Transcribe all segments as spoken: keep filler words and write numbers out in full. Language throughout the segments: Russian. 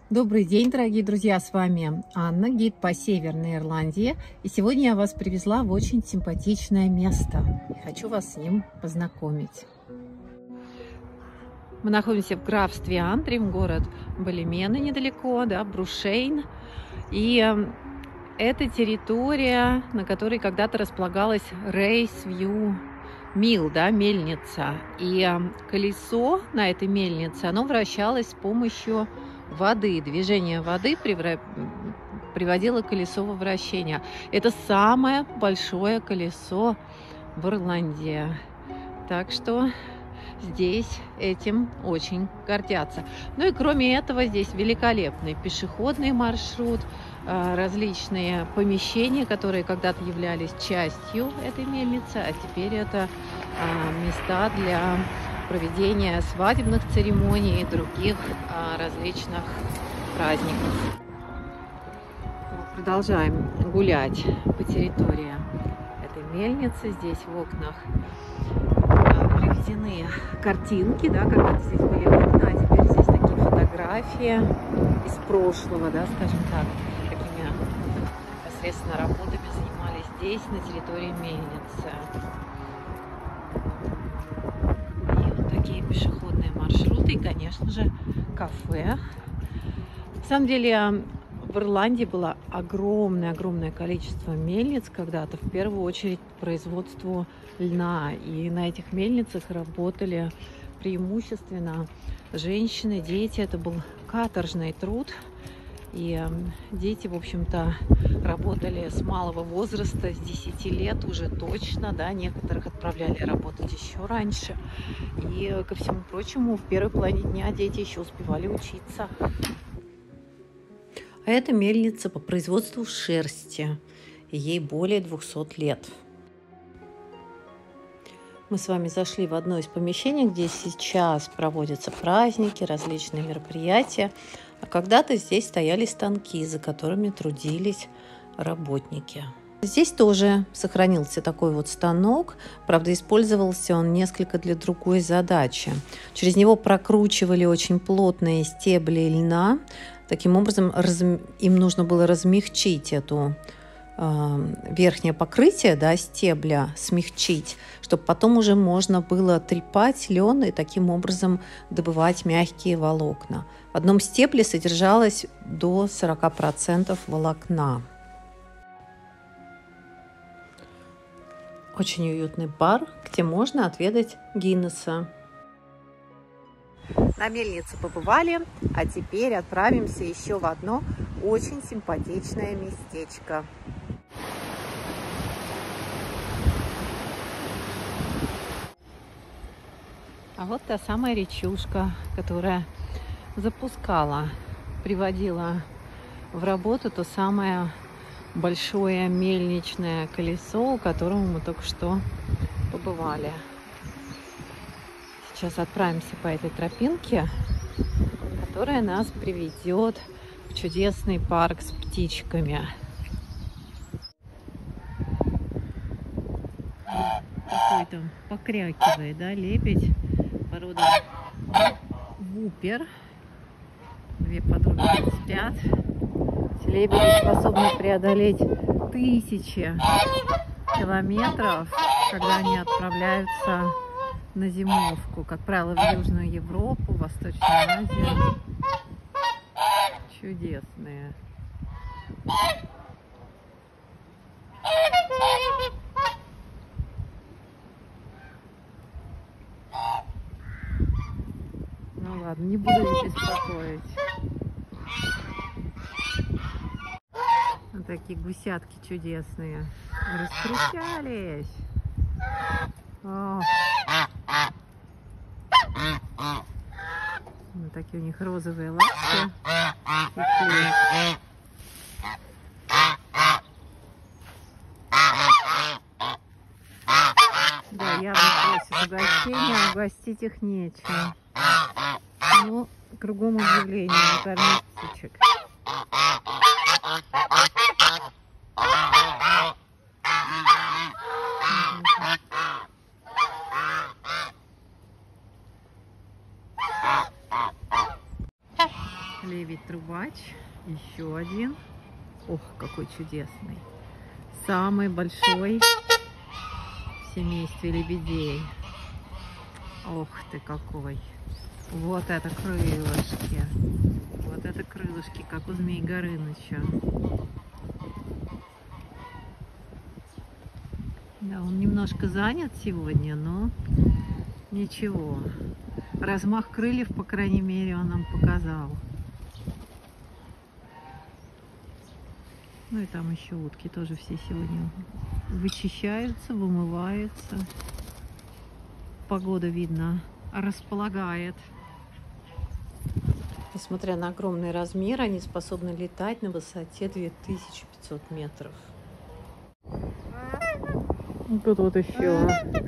Добрый день, дорогие друзья, с вами Анна, гид по Северной Ирландии. И сегодня я вас привезла в очень симпатичное место. И хочу вас с ним познакомить. Мы находимся в графстве Антрим, город Баллимены недалеко, да, Брушейн. И это территория, на которой когда-то располагалась Рейсвью Милл, да, мельница. И колесо на этой мельнице, оно вращалось с помощью воды. Движение воды приводило колесо во вращение. Это самое большое колесо в Ирландии. Так что здесь этим очень гордятся. Ну и кроме этого, здесь великолепный пешеходный маршрут, различные помещения, которые когда-то являлись частью этой мельницы, а теперь это места для проведения свадебных церемоний и других различных праздников. Продолжаем гулять по территории этой мельницы. Здесь в окнах приведены картинки, да, когда-то здесь были окна, а теперь здесь такие фотографии из прошлого, да, скажем так, какими непосредственно работами занимались здесь, на территории мельницы. И вот такие пешеходные маршруты, и, конечно же, кафе. На самом деле, в Ирландии было огромное-огромное количество мельниц когда-то, в первую очередь по производству льна. И на этих мельницах работали преимущественно женщины, дети. Это был каторжный труд. И дети, в общем-то, работали с малого возраста, с десяти лет уже точно, да, некоторых отправляли работать еще раньше. И, ко всему прочему, в первой половине дня дети еще успевали учиться. А это мельница по производству шерсти. Ей более двухсот лет. Мы с вами зашли в одно из помещений, где сейчас проводятся праздники, различные мероприятия. А когда-то здесь стояли станки, за которыми трудились работники. Здесь тоже сохранился такой вот станок. Правда, использовался он несколько для другой задачи. Через него прокручивали очень плотные стебли льна. Таким образом, им нужно было размягчить эту верхнее покрытие, да, стебля, смягчить, чтобы потом уже можно было трепать лен и таким образом добывать мягкие волокна. В одном стебле содержалось до сорока процентов волокна. Очень уютный бар, где можно отведать Гиннесса. На мельнице побывали, а теперь отправимся еще в одно очень симпатичное местечко. А вот та самая речушка, которая запускала, приводила в работу то самое большое мельничное колесо, у которого мы только что побывали. Сейчас отправимся по этой тропинке, которая нас приведет в чудесный парк с птичками. Такой там покрякивает, да, лебедь, порода вупер. Две подруги спят. Эти лебеди способны преодолеть тысячи километров, когда они отправляются на зимовку, как правило, в Южную Европу, Восточную Азию. Чудесные. Ну ладно, не буду их беспокоить. Вот такие гусятки чудесные. Раскричались. О. Вот такие у них розовые лапки. Да, явно просят угощения, угостить их нечем. Ну, кругом удивление, накормить птичек. Лебедь-трубач. Еще один. Ох, какой чудесный. Самый большой в семействе лебедей. Ох ты какой. Вот это крылышки. Вот это крылышки, как у Змей Горыныча. Да, он немножко занят сегодня, но ничего. Размах крыльев, по крайней мере, он нам показал. Ну и там еще утки тоже все сегодня вычищаются, вымываются. Погода, видно, располагает. Несмотря на огромный размер, они способны летать на высоте две тысячи пятьсот метров. Тут вот еще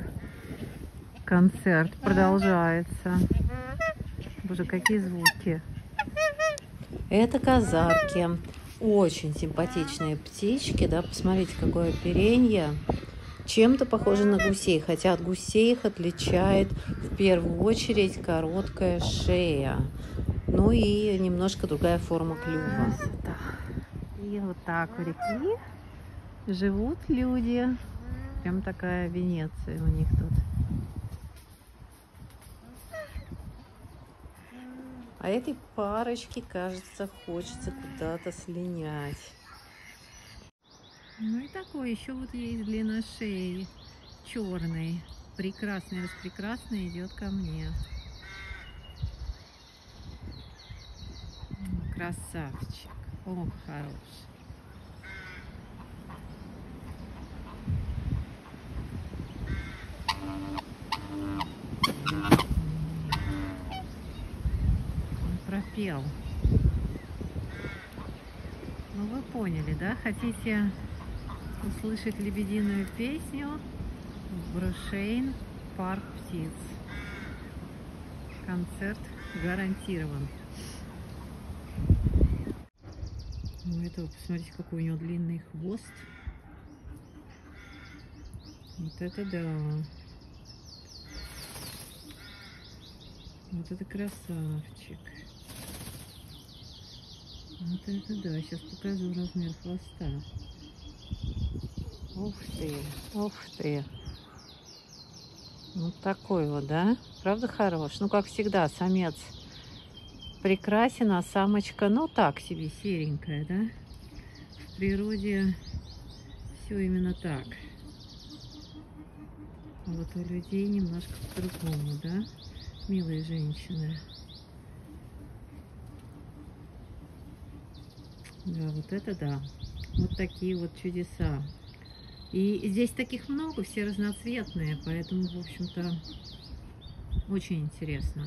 концерт продолжается. Боже, какие звуки. Это казарки. Очень симпатичные птички, да, посмотрите, какое оперенье. Чем-то похоже на гусей, хотя от гусей их отличает в первую очередь короткая шея. Ну и немножко другая форма клюва. И вот так у реки живут люди. Прям такая Венеция у них тут. А этой парочке, кажется, хочется куда-то слинять. Ну и такой еще вот есть длина шеи. Черный. Прекрасный, распрекрасный идет ко мне. Красавчик. О, хороший. Пропел. Ну вы поняли, да? Хотите услышать лебединую песню? В Брушейн парк птиц. Концерт гарантирован. Ну это, посмотрите, какой у него длинный хвост. Вот это да. Вот это красавчик. Вот это да, сейчас покажу размер хвоста. Ух ты, ух ты. Вот такой вот, да? Правда хорош? Ну, как всегда, самец прекрасен, а самочка, ну, так себе, серенькая, да? В природе все именно так. А вот у людей немножко по-другому, да? Милые женщины. Да, вот это да. Вот такие вот чудеса. И здесь таких много, все разноцветные, поэтому, в общем-то, очень интересно.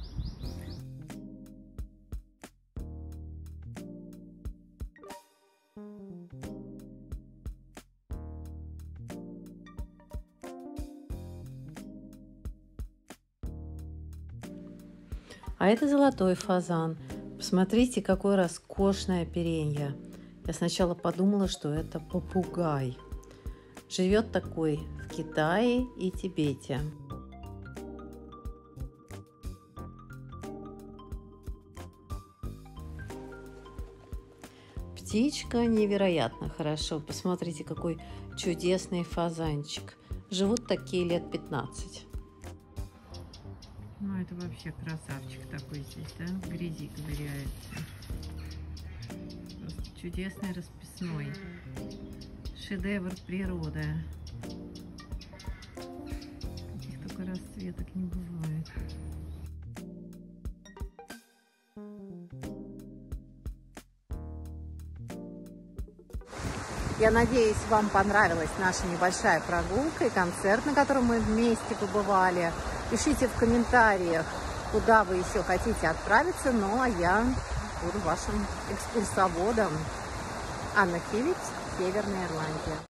А это золотой фазан. Посмотрите, какое роскошное оперенье. Я сначала подумала, что это попугай. Живет такой в Китае и Тибете. Птичка невероятно хорошо. Посмотрите, какой чудесный фазанчик. Живут такие лет пятнадцать. Ну, это вообще красавчик такой здесь, да? В грязи ковыряется. Просто чудесный расписной. Шедевр природы. Таких только расцветок не бывает. Я надеюсь, вам понравилась наша небольшая прогулка и концерт, на котором мы вместе побывали. Пишите в комментариях, куда вы еще хотите отправиться. Ну, а я буду вашим экскурсоводом. Анна Хивиц, Северная Ирландия.